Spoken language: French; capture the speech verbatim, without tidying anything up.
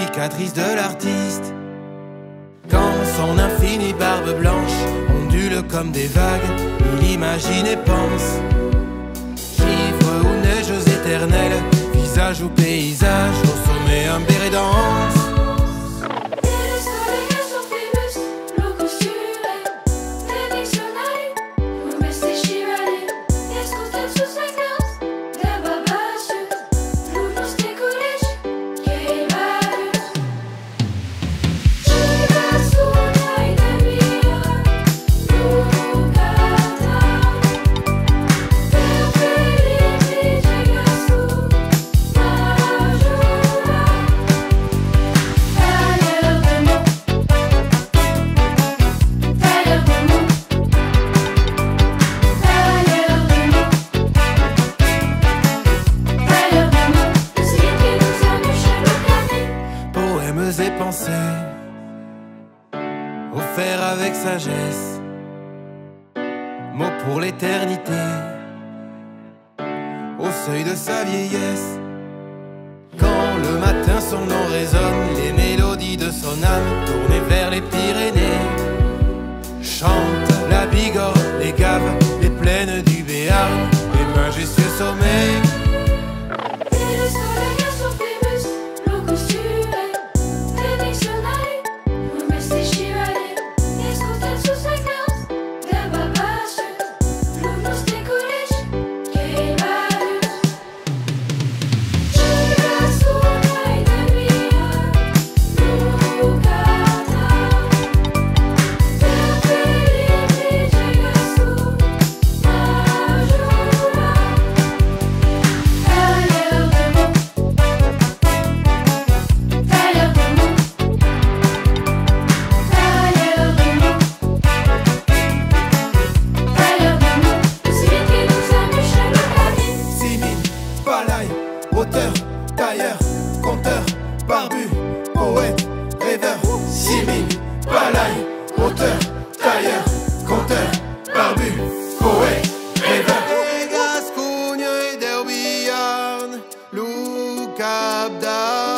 cicatrice de l'artiste. Quand son infinie barbe blanche ondule comme des vagues, il imagine et pense. Givre ou neiges éternelles, visage ou paysage, au sommet un béret danse. Et pensées offerts avec sagesse, mots pour l'éternité, au seuil de sa vieillesse. Quand le matin son nom résonne, les mélodies de son âme tournées vers les Pyrénées chantent la Bigorre, les Gaves, les plaines du Béarn, les majestueux sommets. Auteur, tailleur, conteur, barbu, poète, rêveur. Simine, balaye, auteur, tailleur, conteur, barbu, poète, rêveur. Et Gascogne et Derbiarn, Lou Cap d'Arc.